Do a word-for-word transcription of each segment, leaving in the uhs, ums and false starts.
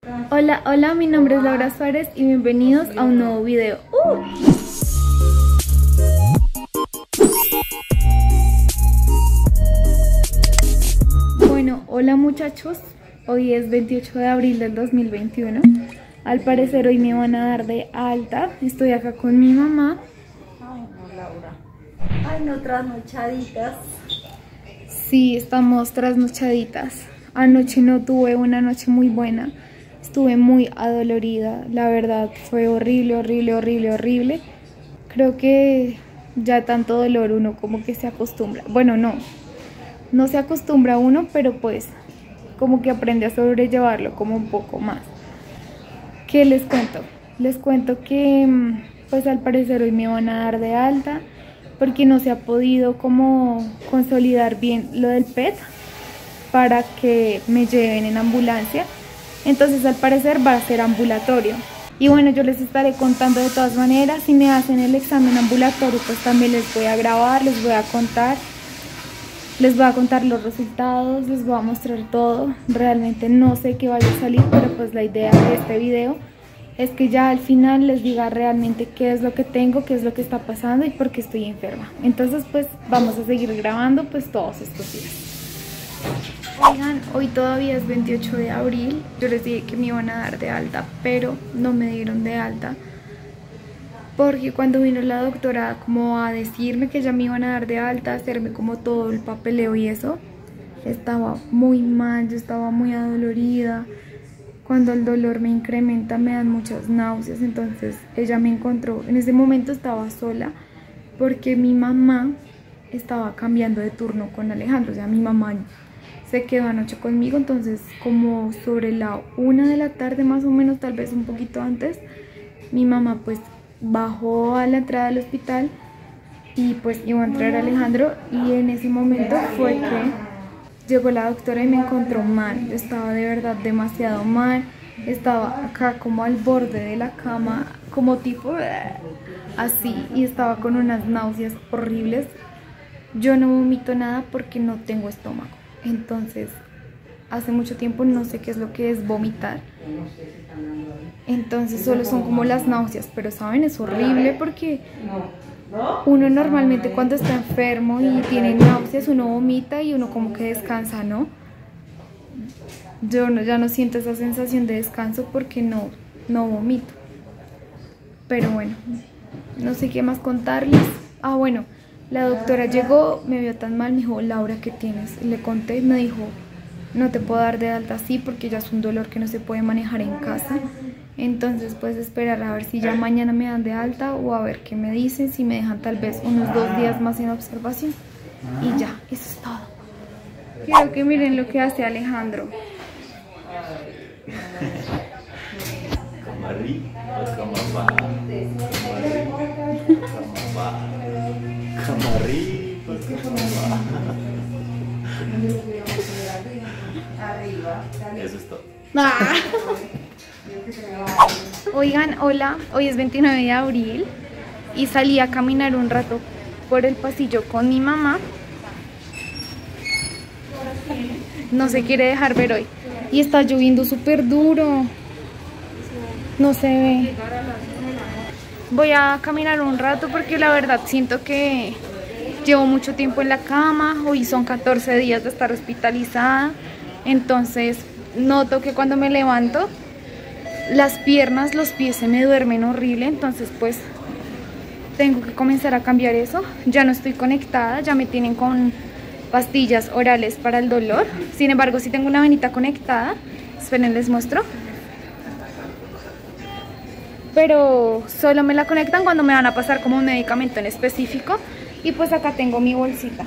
Hola, hola, mi nombre es Laura Suárez y bienvenidos a un nuevo video. Uh. Bueno, hola muchachos, hoy es veintiocho de abril del dos mil veintiuno. Al parecer hoy me van a dar de alta. Estoy acá con mi mamá. Ay no, Laura. Ay no, trasnochaditas. Sí, estamos trasnochaditas. Anoche no tuve una noche muy buena. Estuve muy adolorida. La verdad fue horrible, horrible, horrible, horrible. Creo que ya tanto dolor uno como que se acostumbra. Bueno, no. No se acostumbra uno, pero pues como que aprende a sobrellevarlo como un poco más. ¿Qué les cuento? Les cuento que pues al parecer hoy me van a dar de alta porque no se ha podido como consolidar bien lo del P E T para que me lleven en ambulancia. Entonces al parecer va a ser ambulatorio. Y bueno, yo les estaré contando de todas maneras. Si me hacen el examen ambulatorio, pues también les voy a grabar, les voy a contar. Les voy a contar los resultados, les voy a mostrar todo. Realmente no sé qué vaya a salir, pero pues la idea de este video es que ya al final les diga realmente qué es lo que tengo, qué es lo que está pasando y por qué estoy enferma. Entonces pues vamos a seguir grabando pues todos estos días. Oigan, hoy todavía es veintiocho de abril. Yo les dije que me iban a dar de alta, pero no me dieron de alta. Porque cuando vino la doctora como a decirme que ya me iban a dar de alta, hacerme como todo el papeleo y eso, estaba muy mal, yo estaba muy adolorida. Cuando el dolor me incrementa me dan muchas náuseas, entonces ella me encontró. En ese momento estaba sola porque mi mamá estaba cambiando de turno con Alejandro, o sea, mi mamá se quedó anoche conmigo, entonces como sobre la una de la tarde más o menos, tal vez un poquito antes, mi mamá pues bajó a la entrada del hospital y pues iba a entrar Alejandro y en ese momento fue que llegó la doctora y me encontró mal. Yo estaba de verdad demasiado mal, estaba acá como al borde de la cama, como tipo así, y estaba con unas náuseas horribles. Yo no vomito nada porque no tengo estómago, entonces hace mucho tiempo no sé qué es lo que es vomitar. Entonces solo son como las náuseas, pero saben, es horrible porque uno normalmente cuando está enfermo y tiene náuseas uno vomita y uno como que descansa, ¿no? Yo no, ya no siento esa sensación de descanso porque no, no vomito. Pero bueno, no sé qué más contarles. Ah, bueno, la doctora llegó, me vio tan mal, me dijo, Laura, ¿qué tienes? Le conté, me dijo, no te puedo dar de alta así porque ya es un dolor que no se puede manejar en casa. Entonces pues esperar a ver si ya mañana me dan de alta o a ver qué me dicen, si me dejan tal vez unos dos días más en observación. Y ya, eso es todo. Quiero que miren lo que hace Alejandro. Kamari, kamaba, kamari, kamaba. Eso es todo. Ah. Oigan, hola, hoy es veintinueve de abril y salí a caminar un rato por el pasillo con mi mamá. No se quiere dejar ver hoy y está lloviendo súper duro, no se ve. Voy a caminar un rato porque la verdad siento que llevo mucho tiempo en la cama. Hoy son catorce días de estar hospitalizada, entonces noto que cuando me levanto las piernas, los pies se me duermen horrible, entonces pues tengo que comenzar a cambiar eso. Ya no estoy conectada, ya me tienen con pastillas orales para el dolor. Sin embargo, sí tengo una venita conectada. Esperen, les muestro. Pero solo me la conectan cuando me van a pasar como un medicamento en específico. Y pues acá tengo mi bolsita.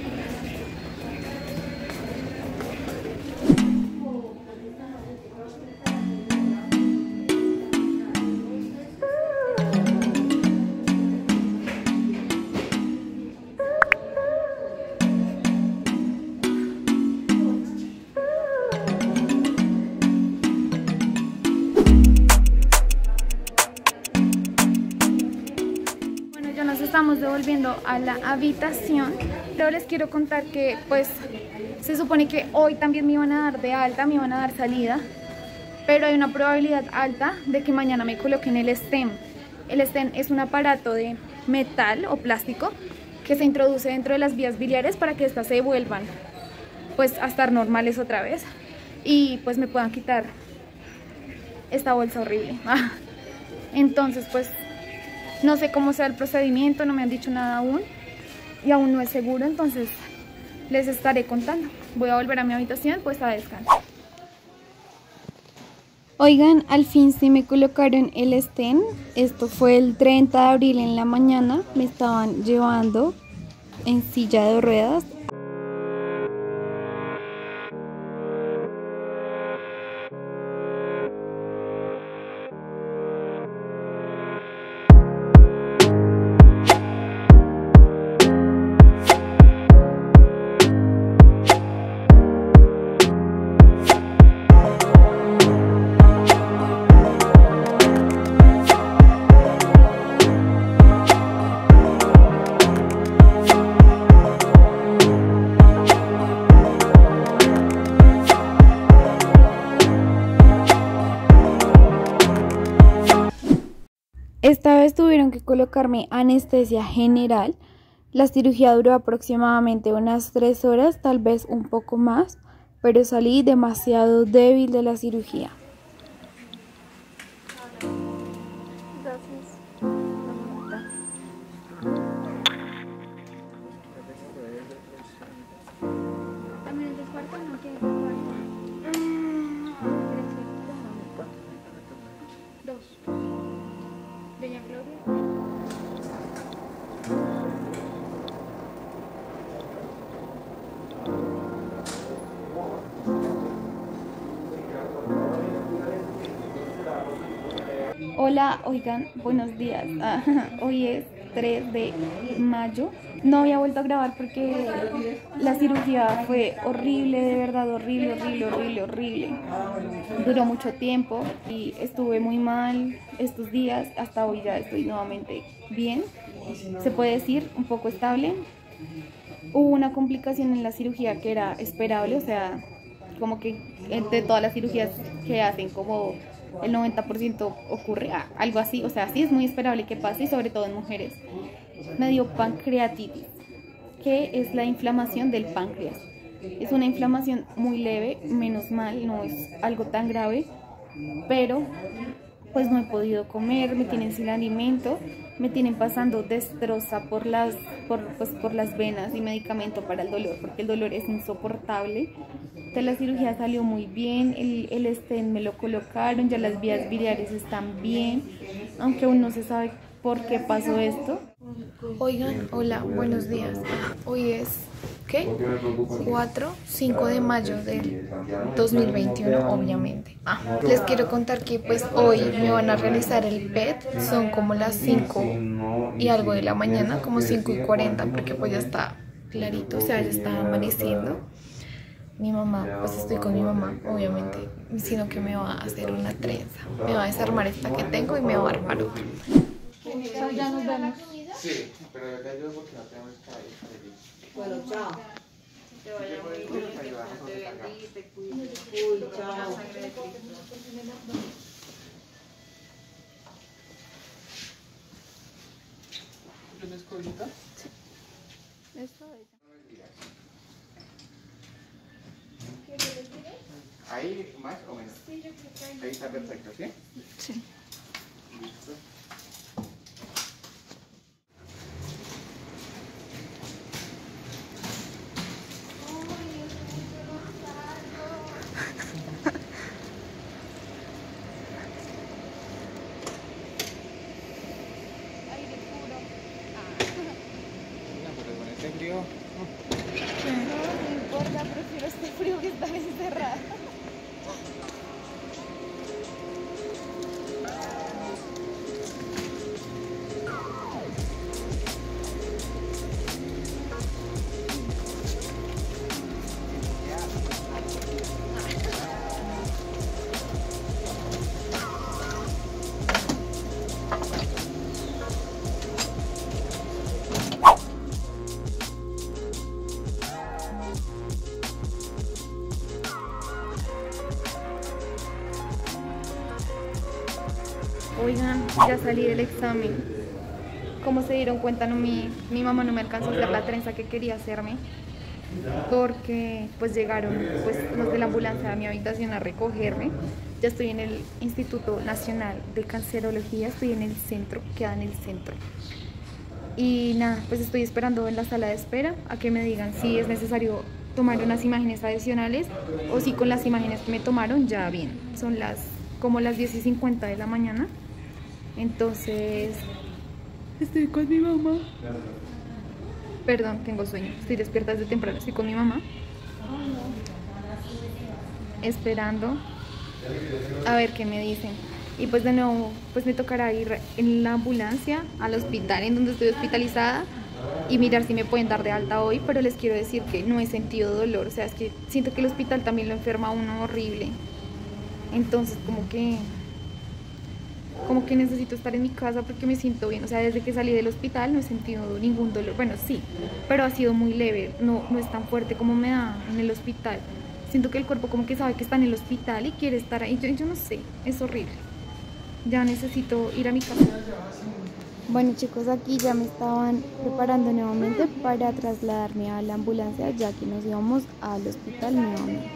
Estamos devolviendo a la habitación, pero les quiero contar que pues se supone que hoy también me iban a dar de alta, me iban a dar salida pero hay una probabilidad alta de que mañana me coloquen el stem. El stem es un aparato de metal o plástico que se introduce dentro de las vías biliares para que éstas se vuelvan pues a estar normales otra vez y pues me puedan quitar esta bolsa horrible. Entonces pues no sé cómo sea el procedimiento, no me han dicho nada aún y aún no es seguro, entonces les estaré contando. Voy a volver a mi habitación pues a descansar. Oigan, al fin sí me colocaron el stem. Esto fue el treinta de abril en la mañana. Me estaban llevando en silla de ruedas. Esta vez tuvieron que colocarme anestesia general. La cirugía duró aproximadamente unas tres horas, tal vez un poco más, pero salí demasiado débil de la cirugía. Hola, oigan, buenos días. Ah, hoy es tres de mayo. No había vuelto a grabar porque la cirugía fue horrible, de verdad, horrible, horrible, horrible, horrible. Duró mucho tiempo y estuve muy mal estos días. Hasta hoy ya estoy nuevamente bien. Se puede decir, un poco estable. Hubo una complicación en la cirugía que era esperable, o sea, como que entre todas las cirugías que hacen, como el noventa por ciento ocurre algo así, o sea, sí es muy esperable que pase, y sobre todo en mujeres. Me dio pancreatitis, que es la inflamación del páncreas. Es una inflamación muy leve, menos mal, no es algo tan grave, pero pues no he podido comer, me tienen sin alimento, me tienen pasando destroza por las, por, pues, por las venas y medicamento para el dolor, porque el dolor es insoportable. De la cirugía salió muy bien, el, el stent me lo colocaron, ya las vías biliares están bien, aunque aún no se sabe por qué pasó esto. Oigan, hola, buenos días. Hoy es, ¿qué? cuatro, cinco de mayo del dos mil veintiuno, obviamente. Ah, les quiero contar que pues hoy me van a realizar el P E T, son como las cinco y algo de la mañana, como cinco y cuarenta, porque pues ya está clarito, o sea, ya está amaneciendo. Mi mamá, pues estoy con mi mamá, obviamente, sino que me va a hacer una trenza. Me va a desarmar esta que tengo y me va a armar otra. Ya nos vemos. Sí, pero yo te ayudo porque no tenemos cabello. Bueno, chao. Te vaya muy bien, que te bendiga, te cuide. Uy, chao. ¿Tienes colita? Sí. Eso es. Ahí más o menos. Ahí está perfecto, ¿sí? Sí. Listo. ¿Este frío? No, no importa, prefiero este frío que estar encerrada. Oigan, ya salí del examen. Como se dieron cuenta, no, mi, mi mamá no me alcanzó a hacer la trenza que quería hacerme, porque pues llegaron pues, los de la ambulancia a mi habitación a recogerme. Ya estoy en el Instituto Nacional de Cancerología, estoy en el centro, queda en el centro. Y nada, pues estoy esperando en la sala de espera a que me digan si es necesario tomar unas imágenes adicionales o si con las imágenes que me tomaron ya bien. Son las como las diez y cincuenta de la mañana, entonces estoy con mi mamá. Perdón, tengo sueño, estoy despierta desde temprano, estoy con mi mamá esperando a ver qué me dicen. Y pues de nuevo, pues me tocará ir en la ambulancia al hospital en donde estoy hospitalizada y mirar si me pueden dar de alta hoy, pero les quiero decir que no he sentido dolor, o sea, es que siento que el hospital también lo enferma a uno horrible. Entonces como que como que necesito estar en mi casa porque me siento bien, o sea, desde que salí del hospital no he sentido ningún dolor, bueno sí, pero ha sido muy leve, no, no es tan fuerte como me da en el hospital. Siento que el cuerpo como que sabe que está en el hospital y quiere estar ahí, yo, yo no sé, es horrible. Ya necesito ir a mi casa. Bueno chicos, aquí ya me estaban preparando nuevamente para trasladarme a la ambulancia, ya que nos íbamos al hospital nuevamente.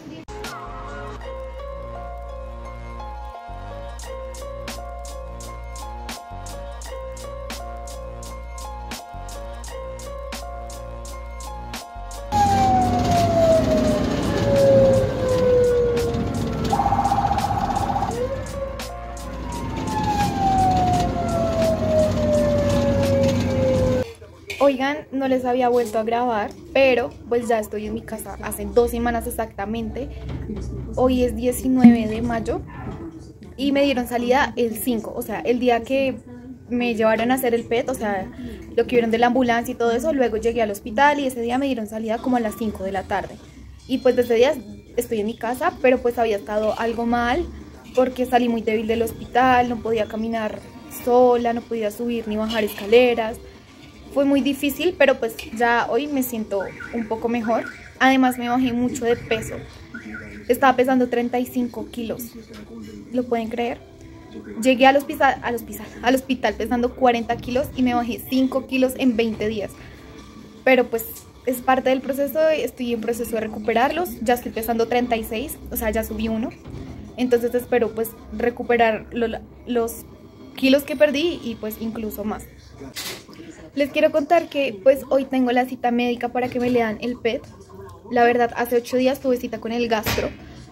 Oigan, no les había vuelto a grabar, pero pues ya estoy en mi casa hace dos semanas exactamente. Hoy es diecinueve de mayo y me dieron salida el cinco, o sea, el día que me llevaron a hacer el P E T, o sea, lo que vieron de la ambulancia y todo eso. Luego llegué al hospital y ese día me dieron salida como a las cinco de la tarde. Y pues desde ese día estoy en mi casa, pero pues había estado algo mal porque salí muy débil del hospital, no podía caminar sola, no podía subir ni bajar escaleras. Fue muy difícil, pero pues ya hoy me siento un poco mejor. Además me bajé mucho de peso. Estaba pesando treinta y cinco kilos. ¿Lo pueden creer? Llegué al hospital, al hospital, al hospital pesando cuarenta kilos y me bajé cinco kilos en veinte días. Pero pues es parte del proceso, estoy en proceso de recuperarlos. Ya estoy pesando treinta y seis, o sea, ya subí uno. Entonces espero pues recuperar lo, los kilos que perdí y pues incluso más. Les quiero contar que pues hoy tengo la cita médica para que me lean el P E T. La verdad, hace ocho días tuve cita con el gastro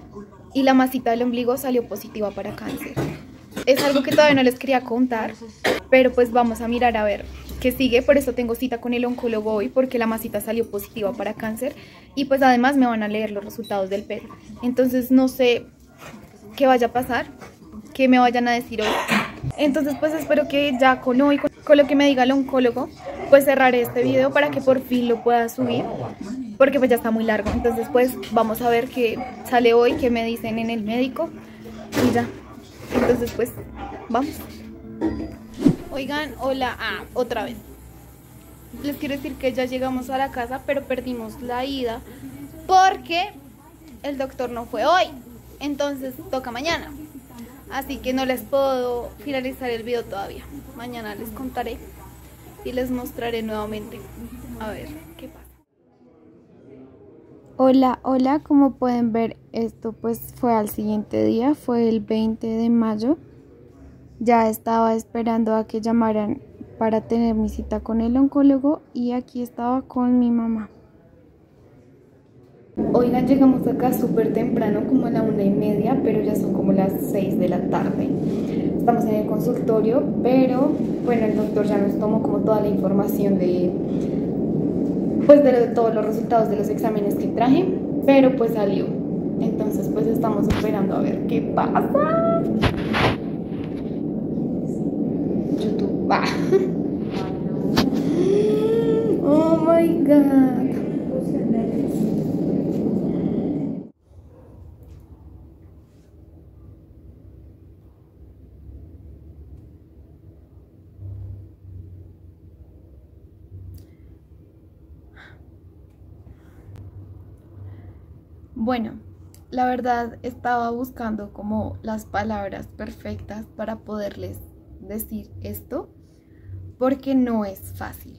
y la masita del ombligo salió positiva para cáncer. Es algo que todavía no les quería contar, pero pues vamos a mirar a ver qué sigue. Por eso tengo cita con el oncólogo hoy, porque la masita salió positiva para cáncer y pues además me van a leer los resultados del P E T. Entonces no sé qué vaya a pasar, qué me vayan a decir hoy. Entonces pues espero que ya con hoy, con lo que me diga el oncólogo, pues cerraré este video para que por fin lo pueda subir, porque pues ya está muy largo. Entonces pues vamos a ver qué sale hoy, qué me dicen en el médico y ya. Entonces pues vamos. Oigan, hola, ah, otra vez. Les quiero decir que ya llegamos a la casa, pero perdimos la ida porque el doctor no fue hoy, entonces toca mañana. Así que no les puedo finalizar el video todavía. Mañana les contaré y les mostraré nuevamente. A ver qué pasa. Hola, hola, como pueden ver, esto pues fue al siguiente día, fue el veinte de mayo. Ya estaba esperando a que llamaran para tener mi cita con el oncólogo y aquí estaba con mi mamá. Oigan, llegamos acá súper temprano, como a la una y media, pero ya son como las seis de la tarde. Estamos en el consultorio, pero bueno, el doctor ya nos tomó como toda la información de, pues de todos los resultados de los exámenes que traje, pero pues salió. Entonces pues estamos esperando a ver qué pasa. YouTube, va. Oh my god. Bueno, la verdad estaba buscando como las palabras perfectas para poderles decir esto, porque no es fácil.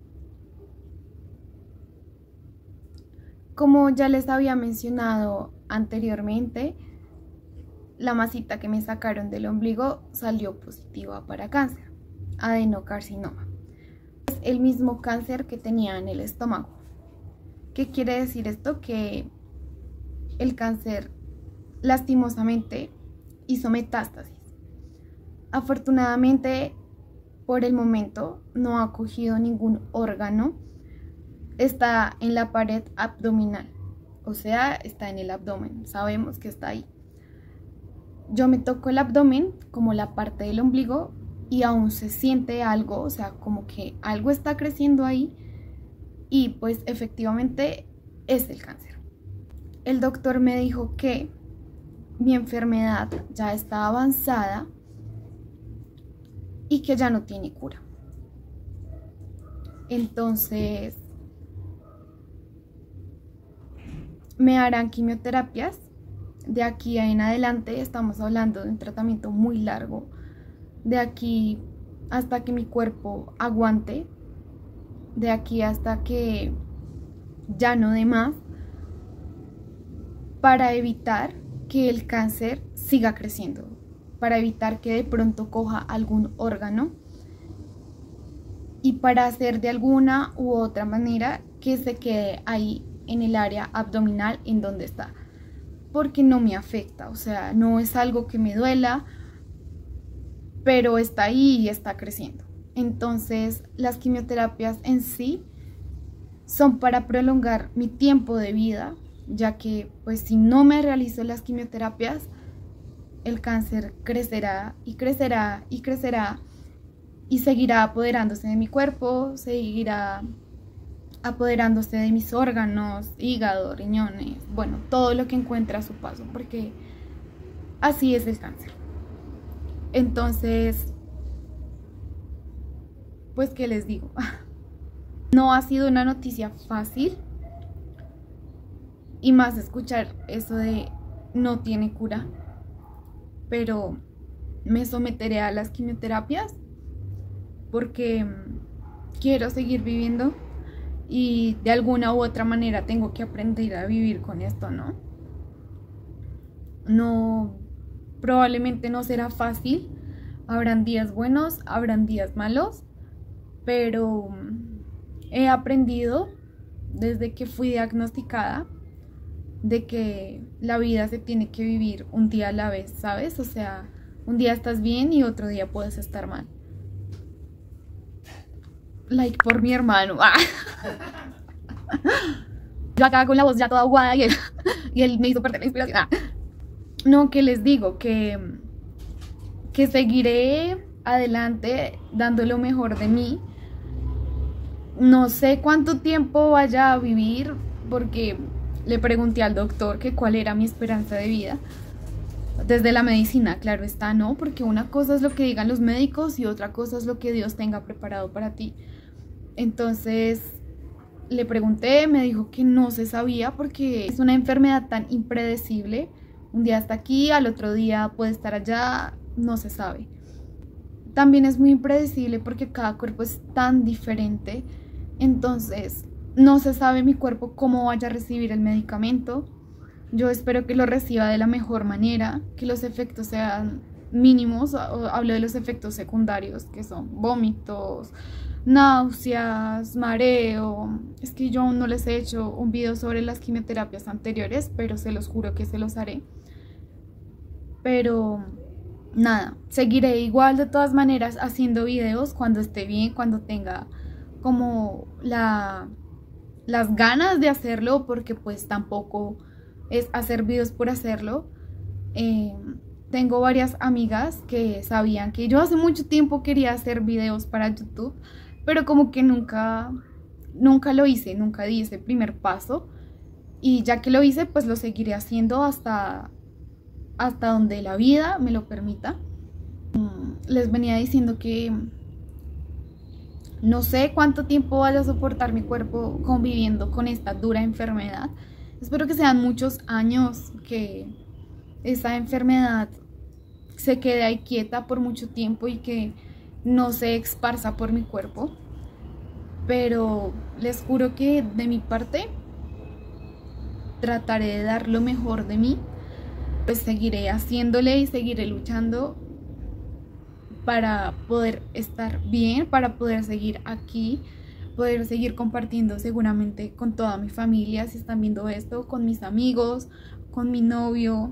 Como ya les había mencionado anteriormente, la masita que me sacaron del ombligo salió positiva para cáncer, adenocarcinoma. Es el mismo cáncer que tenía en el estómago. ¿Qué quiere decir esto? Que el cáncer lastimosamente hizo metástasis. Afortunadamente, por el momento no ha cogido ningún órgano. Está en la pared abdominal, o sea, está en el abdomen. Sabemos que está ahí. Yo me toco el abdomen, como la parte del ombligo, y aún se siente algo, o sea, como que algo está creciendo ahí, y pues efectivamente es el cáncer. El doctor me dijo que mi enfermedad ya está avanzada y que ya no tiene cura. Entonces me harán quimioterapias. De aquí en adelante estamos hablando de un tratamiento muy largo. De aquí hasta que mi cuerpo aguante. De aquí hasta que ya no dé más. Para evitar que el cáncer siga creciendo. Para evitar que de pronto coja algún órgano. Y para hacer de alguna u otra manera que se quede ahí en el área abdominal en donde está, porque no me afecta, o sea, no es algo que me duela, pero está ahí y está creciendo. Entonces las quimioterapias en sí son para prolongar mi tiempo de vida, ya que pues si no me realizo las quimioterapias, el cáncer crecerá y crecerá y crecerá y seguirá apoderándose de mi cuerpo, seguirá apoderándose de mis órganos, hígado, riñones, bueno, todo lo que encuentra a su paso, porque así es el cáncer. Entonces, pues, ¿qué les digo? No ha sido una noticia fácil, y más escuchar eso de no tiene cura, pero me someteré a las quimioterapias porque quiero seguir viviendo. Y de alguna u otra manera tengo que aprender a vivir con esto, ¿no? No, probablemente no será fácil. Habrán días buenos, habrán días malos. Pero he aprendido desde que fui diagnosticada de que la vida se tiene que vivir un día a la vez, ¿sabes? O sea, un día estás bien y otro día puedes estar mal. Like por mi hermano. Yo acá con la voz ya toda aguada y él, y él me hizo perder la inspiración. Ah. No, que les digo que, que seguiré adelante dando lo mejor de mí. No sé cuánto tiempo vaya a vivir, porque le pregunté al doctor que cuál era mi esperanza de vida. Desde la medicina, claro está, ¿no? Porque una cosa es lo que digan los médicos y otra cosa es lo que Dios tenga preparado para ti. Entonces le pregunté, me dijo que no se sabía porque es una enfermedad tan impredecible. Un día está aquí, al otro día puede estar allá, no se sabe. También es muy impredecible porque cada cuerpo es tan diferente. Entonces no se sabe mi cuerpo cómo vaya a recibir el medicamento. Yo espero que lo reciba de la mejor manera, que los efectos sean mínimos. Hablo de los efectos secundarios, que son vómitos, náuseas, mareo. Es que yo aún no les he hecho un video sobre las quimioterapias anteriores, pero se los juro que se los haré. Pero nada, seguiré igual de todas maneras haciendo videos cuando esté bien, cuando tenga como la, las ganas de hacerlo, porque pues tampoco es hacer videos por hacerlo. Eh, tengo varias amigas que sabían que yo hace mucho tiempo quería hacer videos para YouTube, pero como que nunca, nunca lo hice, nunca di ese primer paso. Y ya que lo hice, pues lo seguiré haciendo hasta, hasta donde la vida me lo permita. Les venía diciendo que no sé cuánto tiempo vaya a soportar mi cuerpo conviviendo con esta dura enfermedad. espero que sean muchos años, que esa enfermedad se quede ahí quieta por mucho tiempo y que no se esparza por mi cuerpo. Pero les juro que de mi parte trataré de dar lo mejor de mí. Pues seguiré haciéndole y seguiré luchando para poder estar bien, para poder seguir aquí, poder seguir compartiendo seguramente con toda mi familia, si están viendo esto, con mis amigos, con mi novio,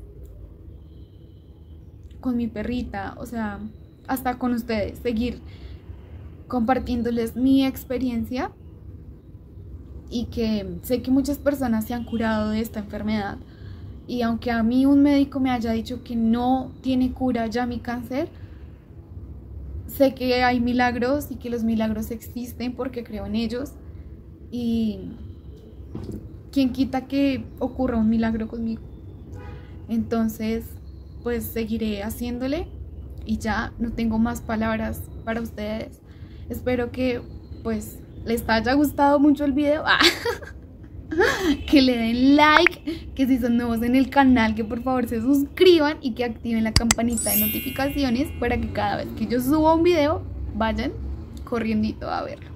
con mi perrita, o sea, hasta con ustedes, seguir compartiéndoles mi experiencia, y que sé que muchas personas se han curado de esta enfermedad, y aunque a mí un médico me haya dicho que no tiene cura ya mi cáncer, sé que hay milagros y que los milagros existen porque creo en ellos, y quién quita que ocurra un milagro conmigo. Entonces pues seguiré haciéndole y ya no tengo más palabras para ustedes. Espero que pues les haya gustado mucho el video, ah, que le den like, que si son nuevos en el canal que por favor se suscriban y que activen la campanita de notificaciones para que cada vez que yo suba un video vayan corriendito a verlo.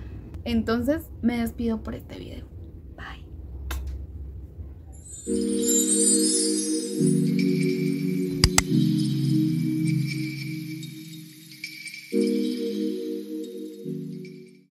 Entonces me despido por este video. Bye.